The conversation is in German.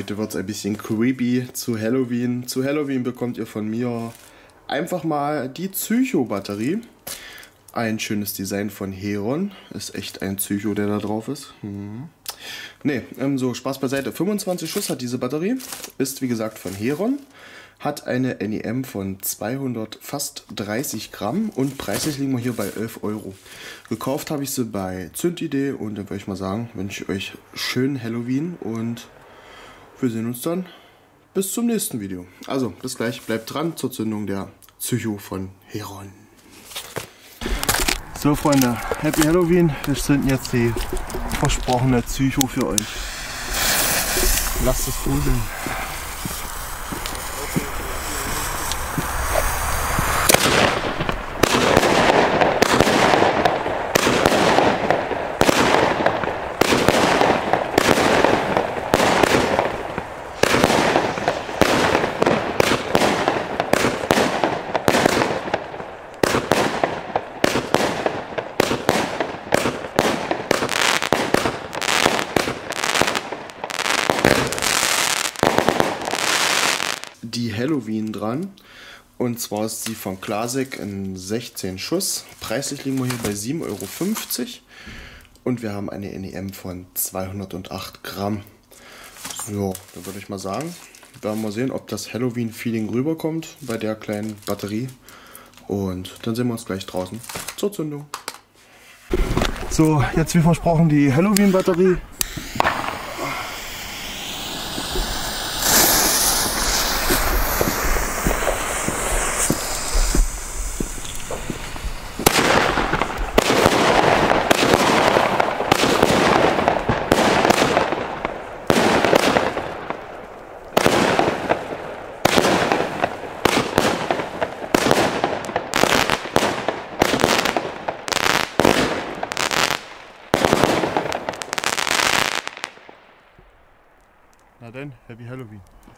Heute wird es ein bisschen creepy zu Halloween. Zu Halloween bekommt ihr von mir einfach mal die Psycho-Batterie. Ein schönes Design von Heron. Ist echt ein Psycho, der da drauf ist. So Spaß beiseite. 25 Schuss hat diese Batterie. Ist wie gesagt von Heron. Hat eine NEM von 200, fast 30 Gramm und preislich liegen wir hier bei 11 Euro. Gekauft habe ich sie bei Zündidee und dann würde ich mal sagen, wünsche ich euch schönen Halloween und wir sehen uns dann bis zum nächsten Video. Also bis gleich, bleibt dran zur Zündung der Psycho von Heron. So Freunde, Happy Halloween, wir zünden jetzt die versprochene Psycho für euch. Lasst es funkeln. Die Halloween dran, und zwar ist sie von Klasik in 16 Schuss. Preislich liegen wir hier bei 7,50 Euro und wir haben eine NEM von 208 Gramm. So, dann würde ich mal sagen, werden wir sehen, ob das Halloween-Feeling rüberkommt bei der kleinen Batterie, und dann sehen wir uns gleich draußen zur Zündung. So, jetzt wie versprochen die Halloween-Batterie. Na denn, Happy Halloween.